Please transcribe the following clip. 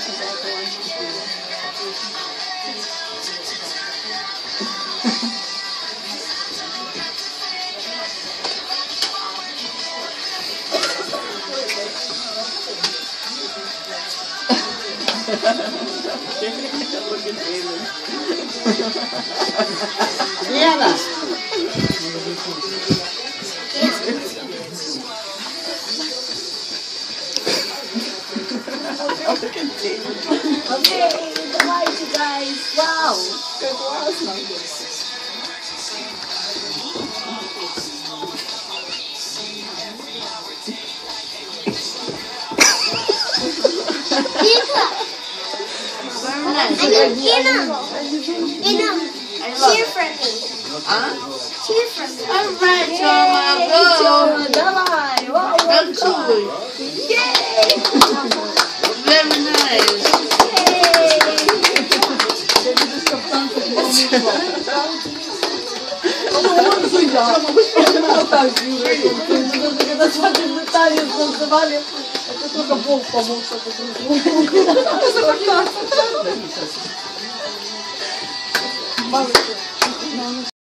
Diana. Okay, goodbye you guys. Wow. Как классно. Inam, cheer for me. Cheer for me. Alright, Choma, go! Давай. Wow. Танцуй! Yay. Very nice! Когда свадебный танец называли, это только Бог помог, чтобы друг.